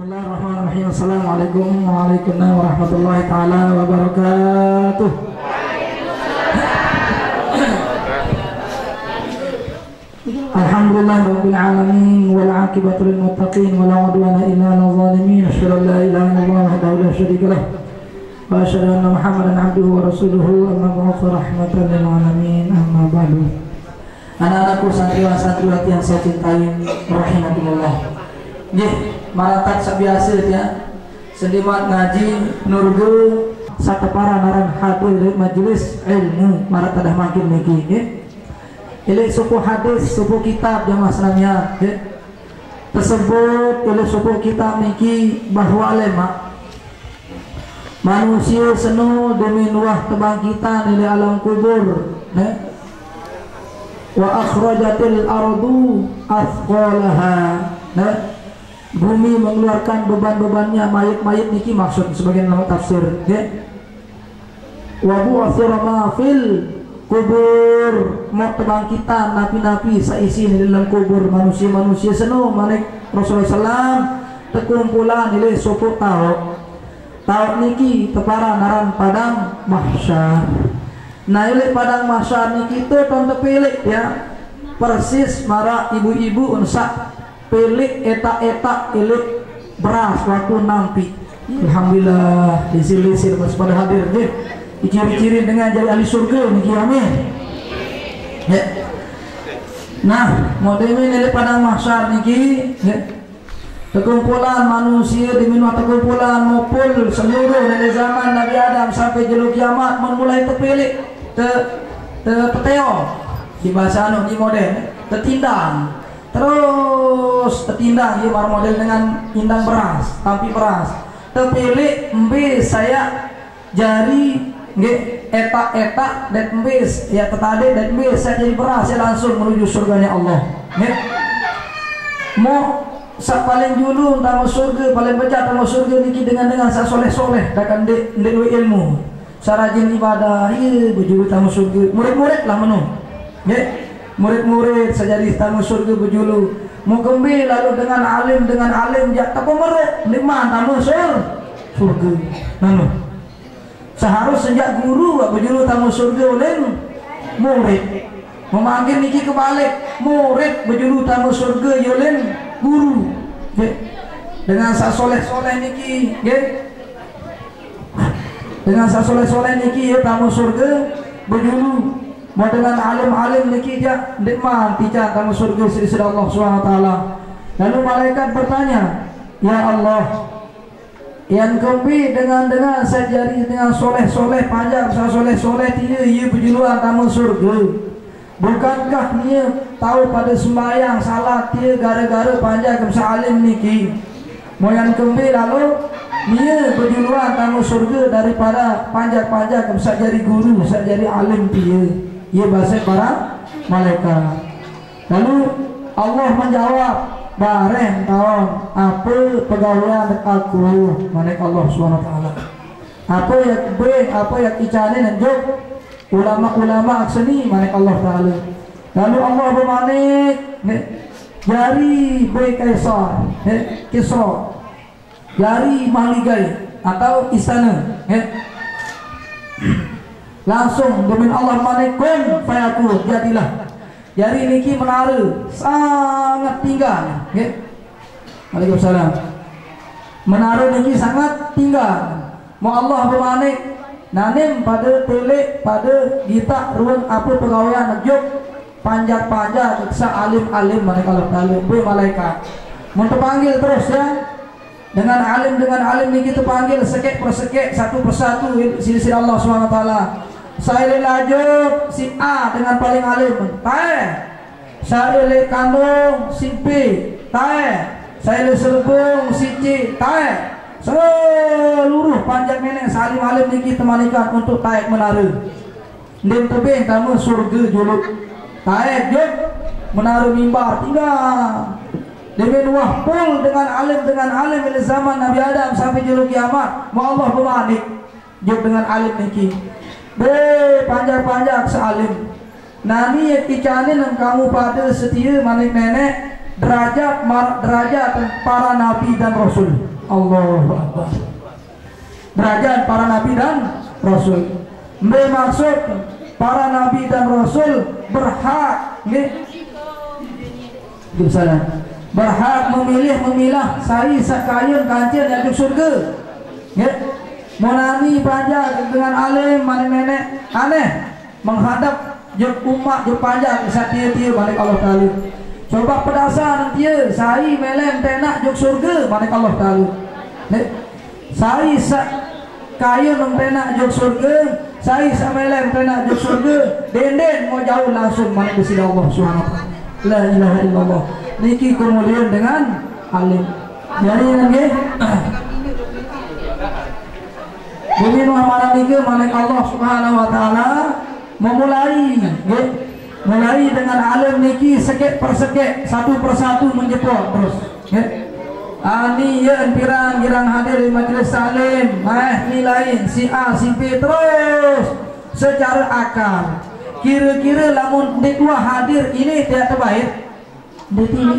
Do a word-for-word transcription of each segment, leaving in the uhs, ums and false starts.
Bismillahirrahmanirrahim. Assalamualaikum warahmatullahi taala wabarakatuh. Alhamdulillah rabbil alamin wal aqibatu lil muttaqin wa la udwana illa 'alal zalimin. Asyhadu an la ilaha illallah wahdahu la syarika lah wa asyhadu anna Muhammadan 'abduhu wa rasuluhu amma ba'du rahmatan lil alamin amma ba'du. Anak-anakku santriwan santriwati yang saya cintai rahimakumullah. Nggih, maratak sabiasa ya. Sedimat ngaji nurgu satepara naran hadir majelis ilmu marat tadah makin niki nggih. Ilih suku hadis, suku kitab jamaah sekalian, ya. Tersebut ilih suku kitab niki bahwa lema manusia senu demi nuah kebangkitan ilih alam kubur, ya. Wa akhrajatil ardu athqalaha, ya. Bumi mengeluarkan beban-bebannya, mayat-mayat niki maksud sebagian nama tafsir, ya. Wa bu'athira ma fil kubur, mau kebangkitan napi-napi saisi di dalam kubur manusia-manusia seno manik Rasulullah sallallahu alaihi wasallam terkumpulan nilai suku tau tau niki tepara naran padang mahsyar. Nah nilai padang mahsyar niki itu tonton pilih ya persis mara ibu-ibu unsak pilih etak-etak pilih beras waktu nampi. Alhamdulillah disir-disir pada hadir deh. Diciri-ciri dengan jadi ahli surga niki amin. Ya. Nah, modelnya nilai padang mahsyar niki ya. Terkumpulan manusia di minua terkumpulan ngumpul seluruh dari zaman Nabi Adam sampai jelu kiamat memulai terpilih te te peteo di bahasa anu di model tertindang terus tertindang ya model dengan indang beras tampi beras terpilih embe saya jari nggih etak-etak dan embes ya tetade dan embes saya jadi beras saya langsung menuju surganya Allah nggih. Mau sak paling julu tamu surga paling bejat tamu surga niki dengan dengan sak soleh-soleh dakan ndek ndek ilmu sarajin ibadah ieu bujulu tamu surga murid-murid lah menu nggih murid-murid sajadi tamu surga bujulu mau gembe lalu dengan alim dengan alim jak tapo merek nikmat tamu surga nanu seharus sejak guru berjuru tamu surga oleh murid memanggil niki kebalik murid berjuru tamu surga oleh guru ya. Dengan sa soleh-soleh niki ya. Dengan sa soleh-soleh niki ya tamu surga berjuru mau dengan alim-alim niki dia nikmat tidak tamu surga sisi Allah subhanahu wa taala. Lalu malaikat bertanya, ya Allah, yang kembi dengan dengan saya jari dengan soleh-soleh panjang saya soleh-soleh dia ia berjuluan tamu surga. Bukankah dia tahu pada sembahyang salat dia gara-gara panjang kemsa alim niki. Mau yang kembi lalu dia berjuluan tamu surga daripada panjang-panjang kemsa jari guru saya jari alim dia. Ia bahasa para malaikat. Lalu Allah menjawab, bareng tahun apa pegawaian aku manik Allah subhanahu wa ta'ala apa yang baik apa yang icane dan jok ulama-ulama akseni manik Allah ta'ala. Lalu Allah bermanik jari baik kaisar kisra jari maligai atau istana langsung demi Allah manik kun fayakun jadilah. Jari niki menara sangat tinggal ya. Waalaikumsalam. Menara niki sangat tinggal. Mau Allah bermanik nanem pada telek pada kita ruang apa pegawaian juk panjat-panjat sa alim-alim mereka Allah taala be malaikat. Mun terpanggil terus ya. Dengan alim dengan alim niki terpanggil sekek per sekek satu persatu silsilah Allah subhanahu wa taala. Saya lanjut si A dengan paling alim tae. Saya le kandung si B tae. Saya le serbung si C tae. Seluruh panjang nenek salim alim niki temanikan untuk taek menara. Ndem tebing kamu surga juluk. Taek juk menara mimbar tinggal. Demi wahpul dengan alim dengan alim dari zaman Nabi Adam sampai juluk kiamat. Mau Allah bermanik juk dengan alim niki. Be panjang-panjang sealim. Nani yang kicanin kamu pada setia manik nenek derajat derajat para nabi dan rasul. Allahu Akbar. Derajat para nabi dan rasul. Bermaksud para nabi dan rasul berhak nggih. Berhak memilih memilah sari sakayun kancil yang di surga. Nggih. Monani panjang dengan alim mana nenek aneh menghadap je umat je panjang satia-tia balik Allah Taala. Coba pedasar dia sari melem tenak juk surga balik Allah Taala. Nek sari sak kaya nang tenak juk surga, sari sak melem tenak juk surga, denden mau jauh langsung balik ke sisi Allah Subhanahu wa taala. La ilaha illallah. Niki kemuliaan dengan alim. Jadi nggih Bumi Muhammad niki malik Allah Subhanahu wa taala memulai nggih mulai dengan alim niki sekek persekek satu persatu menjepot terus nggih. Ani ya pirang girang hadir di majelis salim eh ni lain si A si B terus secara akal kira-kira lamun dua hadir ini tidak terbaik di sini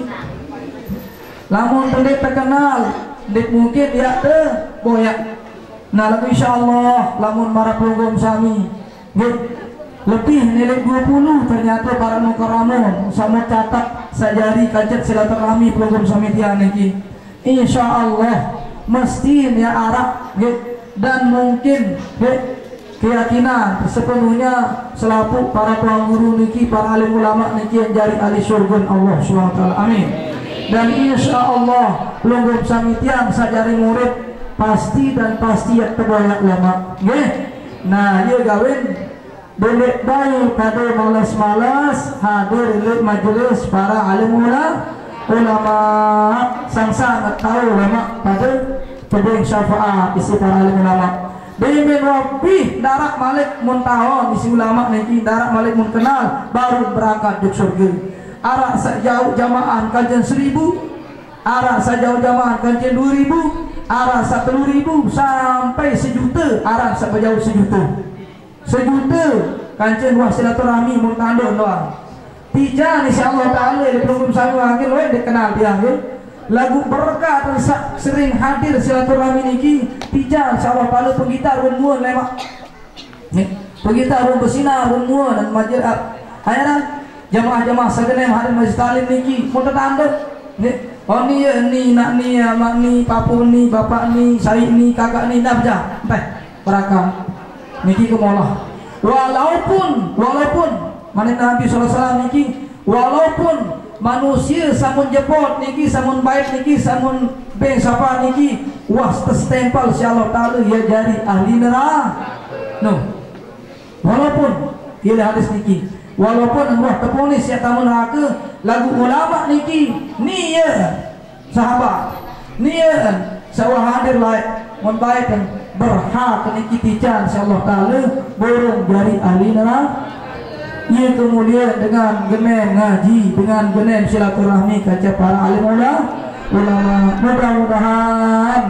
lamun tidak terkenal dik mungkin dia terboyak. Nah lalu insyaallah lamun para pelunggung sami nggih lebih nilai dua puluh ternyata para mukaramun sama catat sajari kajet silaturahmi pelunggung sami tiang niki insyaallah mesti ya arah nggih dan mungkin nggih keyakinan sepenuhnya selaku para tuan guru niki para alim ulama niki yang jari ahli syurga Allah Subhanahu wa taala amin. Dan insyaallah pelunggung sami tiang sajari murid pasti dan pasti yang terbanyak lama nggih. Nah ieu gawin delek bayu kade malas-malas hadir di majelis para alim ulama ulama sang-sang tahu lama pada tebing syafaat isi para alim ulama bimin rabbi darak malik muntahon isi ulama niki darak malik mun kenal baru berangkat di surga. Arak sejauh jamaah kajian seribu, arak sejauh jamaah kajian dua ribu, arak satu ribu sampai sejuta, arak sejauh sejuta sejuta kancen wah silaturahmi mun tandon doang tiga insyaallah taala di pelunggung sami wakil we dikenal dia nggih lagu berkah tersak sering hadir silaturahmi niki tiga insyaallah taala penggitar run muun lemak nih penggitar run bersinar run muun dan majlis ayana jamaah-jamaah sagenem hadir majlis talim niki mun tandon nggih. Oh ni ya ni nak ni mak ni papu ni bapak ni saya ni kakak ni dah berjah sampai berakam niki kemolah walaupun walaupun mana Nabi sallallahu alaihi wasallam niki walaupun manusia samun jepot niki samun baik niki samun beng sapa niki was terstempel insyaallah taala ya jari ahli neraka no walaupun ia hadis niki walaupun wah terponis ya tamu neraka lagu ulama niki ni ya sahabat ni ya sawah hadir lain mun baik dan berhak niki tijan insyaallah taala borong jari ahli neraka. Ia kemudian dengan genem ngaji dengan genem silaturahmi kaca para alim ulama mudah-mudahan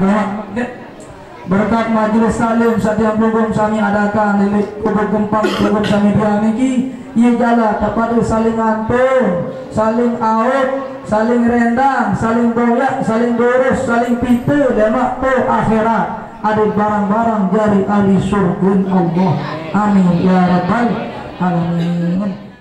berkat majelis salim setiap pelunggung sami adakan di kubur gempang pelunggung sami dia niki ia jala kepada saling antun saling awet saling rendang saling boyak saling dorus saling pita lemak tu akhirat ada barang-barang jari ahli surga Allah amin ya rabbal alamin.